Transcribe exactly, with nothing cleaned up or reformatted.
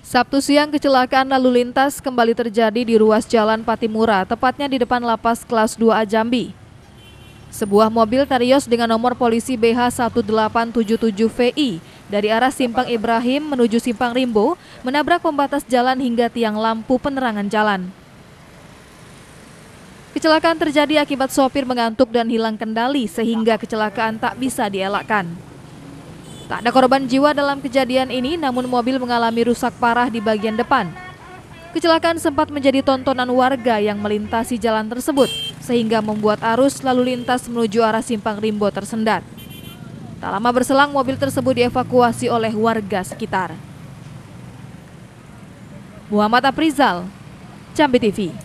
Sabtu siang, kecelakaan lalu lintas kembali terjadi di ruas Jalan Patimura, tepatnya di depan Lapas Kelas dua A Jambi. Sebuah mobil Terios dengan nomor polisi B H satu delapan tujuh tujuh V I dari arah Simpang Ibrahim menuju Simpang Rimbo menabrak pembatas jalan hingga tiang lampu penerangan jalan. Kecelakaan terjadi akibat sopir mengantuk dan hilang kendali sehingga kecelakaan tak bisa dielakkan. Tak ada korban jiwa dalam kejadian ini, namun mobil mengalami rusak parah di bagian depan. Kecelakaan sempat menjadi tontonan warga yang melintasi jalan tersebut, sehingga membuat arus lalu lintas menuju arah Simpang Rimbo tersendat. Tak lama berselang, mobil tersebut dievakuasi oleh warga sekitar. Muhammad Aprizal, Jambi T V.